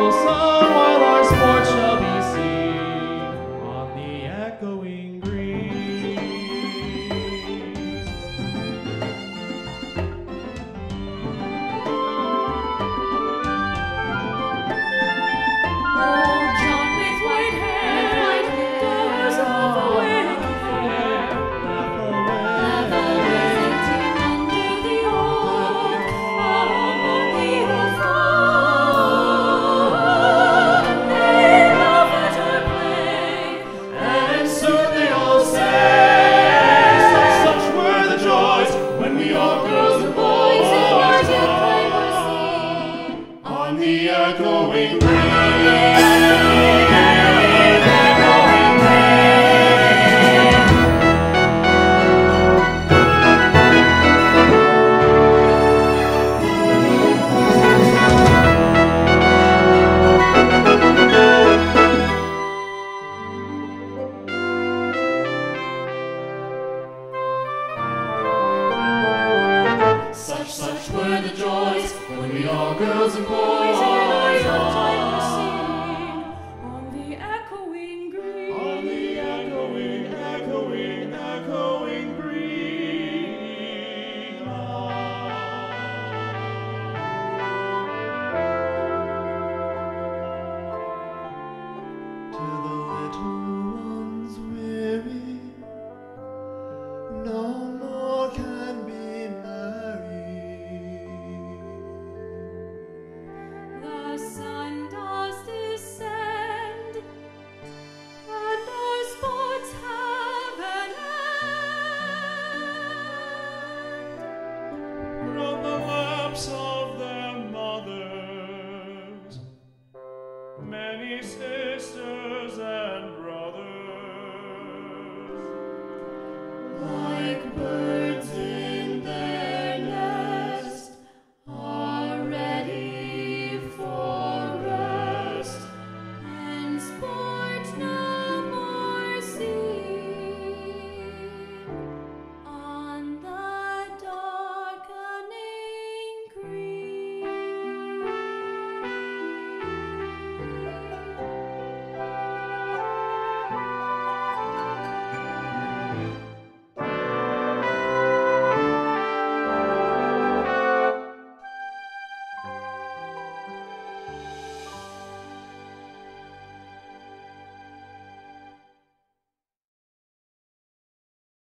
will sound while our sport shall be seen on the echoing green. Old John with white hair, does laugh away the fair. Laugh away under the oak, among the old folk. They laugh at our play, And soon they all say, such were the joys when we all girls and boys boys in our youth play were seen. on the echoing green. Such were the joys when we all girls and boys In our youth on time were seen on the echoing green. the echoing, echoing, echoing green. To the little ones weary, no more can be